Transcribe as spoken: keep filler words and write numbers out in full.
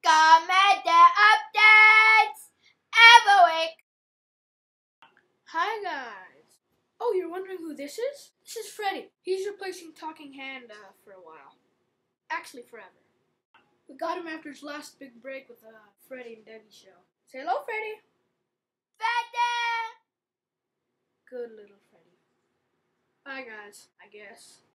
Commander updates every week. Hi guys. Oh, you're wondering who this is? This is Freddy. He's replacing Talking Hand uh, for a while. Actually, forever. We got him after his last big break with the uh, Freddy and Debbie show. Say hello, Freddy. Freddy! Good little Freddy. Bye guys, I guess.